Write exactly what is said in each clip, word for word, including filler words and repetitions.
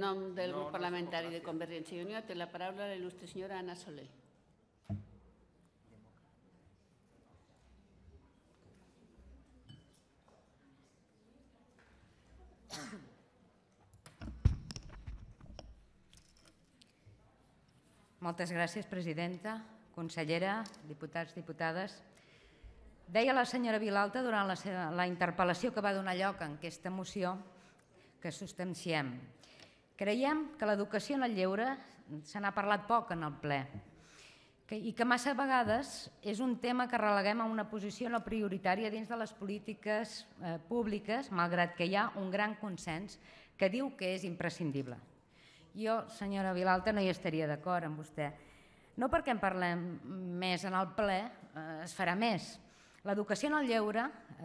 nom del grup parlamentari de Convergència i Unió té la paraula la il·lustre senyora Anna Soler. Moltes gràcies, presidenta, consellera, diputats, diputades. Deia la senyora Vilalta durant la interpel·lació que va donar lloc en aquesta moció que substanciem. Creiem que l'educació en el lleure se n'ha parlat poc en el ple i que massa vegades és un tema que releguem a una posició no prioritària dins de les polítiques públiques, malgrat que hi ha un gran consens que diu que és imprescindible. Jo, senyora Vilalta, no hi estaria d'acord amb vostè. No perquè en parlem més en el ple, es farà més. L'educació en el lleure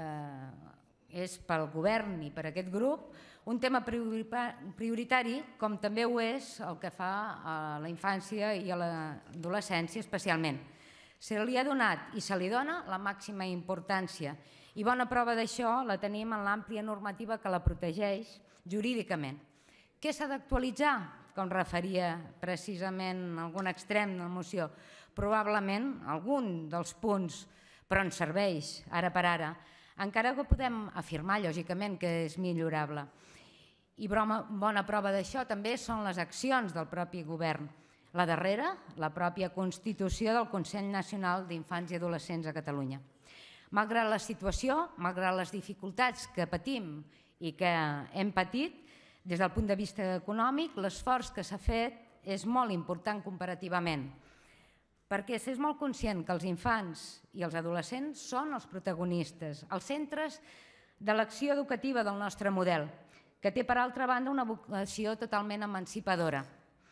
és pel govern i per aquest grup un tema prioritari, com també ho és el que fa a la infància i a l'adolescència especialment. Se li ha donat i se li dona la màxima importància i bona prova d'això la tenim en l'àmplia normativa que la protegeix jurídicament. Què s'ha d'actualitzar? Com referia precisament algun extrem de la moció. Probablement algun dels punts, però ens serveix ara per ara, encara que podem afirmar, lògicament, que és millorable. I bona prova d'això també són les accions del propi govern. La darrera, la pròpia Constitució del Consell Nacional d'Infants i Adolescents a Catalunya. Malgrat la situació, malgrat les dificultats que patim i que hem patit, des del punt de vista econòmic, l'esforç que s'ha fet és molt important comparativament, perquè s'és molt conscient que els infants i els adolescents són els protagonistes, els centres de l'acció educativa del nostre model, que té, per altra banda, una vocació totalment emancipadora.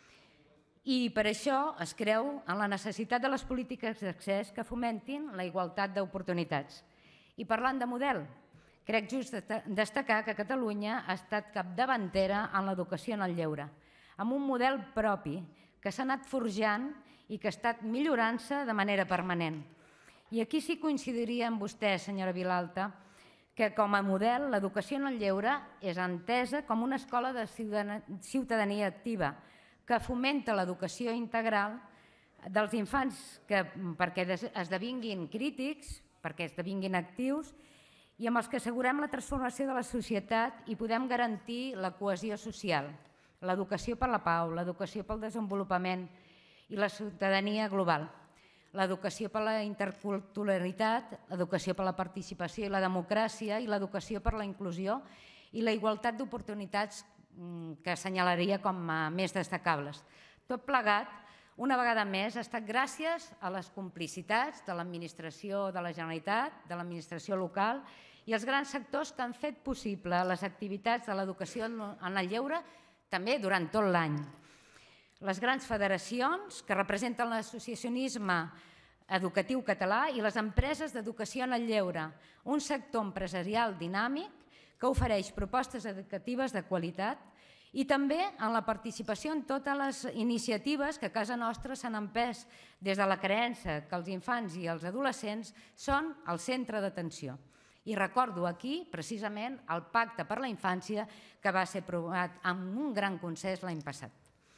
I per això es creu en la necessitat de les polítiques d'accés que fomentin la igualtat d'oportunitats. I parlant de model, crec just destacar que Catalunya ha estat capdavantera en l'educació en el lleure, amb un model propi que s'ha anat forjant i que ha estat millorant-se de manera permanent. I aquí sí coincidiria amb vostè, senyora Vilalta, que com a model l'educació en el lleure és entesa com una escola de ciutadania activa que fomenta l'educació integral dels infants perquè esdevinguin crítics, perquè esdevinguin actius i amb els que assegurem la transformació de la societat i podem garantir la cohesió social, l'educació per la pau, l'educació pel desenvolupament i la ciutadania global, l'educació per la interculturalitat, l'educació per la participació i la democràcia i l'educació per la inclusió i la igualtat d'oportunitats que assenyalaria com a més destacables. Tot plegat, una vegada més, ha estat gràcies a les complicitats de l'administració de la Generalitat, de l'administració local i els grans sectors que han fet possible les activitats de l'educació en el lleure també durant tot l'any. Les grans federacions que representen l'associacionisme educatiu català i les empreses d'educació en el lleure, un sector empresarial dinàmic que ofereix propostes educatives de qualitat i també en la participació en totes les iniciatives que a casa nostra s'han empès des de la creença que els infants i els adolescents són el centre d'atenció. I recordo aquí, precisament, el Pacte per la Infància que va ser aprovat amb un gran consens l'any passat.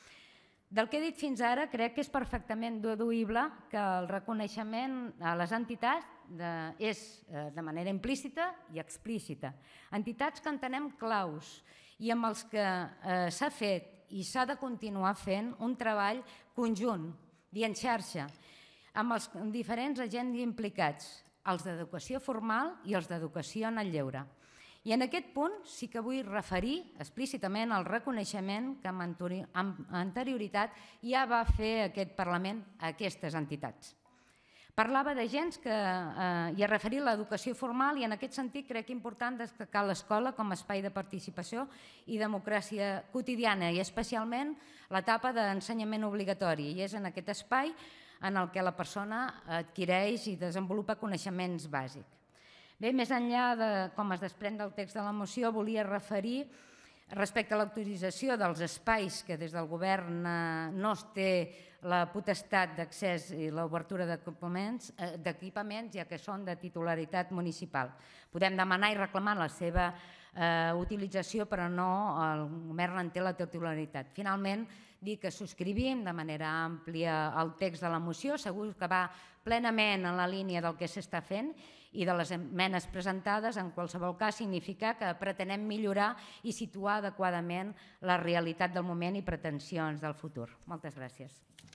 Del que he dit fins ara, crec que és perfectament deduïble que el reconeixement a les entitats és de manera implícita i explícita. Entitats que entenem claus i amb els que s'ha fet i s'ha de continuar fent un treball conjunt i en xarxa amb els diferents agents implicats, els d'educació formal i els d'educació en el lleure. I en aquest punt sí que vull referir explícitament al reconeixement que amb anterioritat ja va fer aquest Parlament a aquestes entitats. Parlava d'agents que hi ha referit l'educació formal i en aquest sentit crec important destacar l'escola com a espai de participació i democràcia quotidiana i especialment l'etapa d'ensenyament obligatori i és en aquest espai en el que la persona adquireix i desenvolupa coneixements bàsics. Bé, més enllà de com es desprèn del text de la moció, volia referir respecte a l'autorització dels espais que des del govern no es té la potestat d'accés i l'obertura d'equipaments, ja que són de titularitat municipal. Podem demanar i reclamar la seva utilització, però no el govern en té la titularitat. Finalment, dir que subscrivim de manera àmplia el text de la moció, segur que va plenament en la línia del que s'està fent i de les esmenes presentades, en qualsevol cas significa que pretenem millorar i situar adequadament la realitat del moment i pretensions del futur. Moltes gràcies.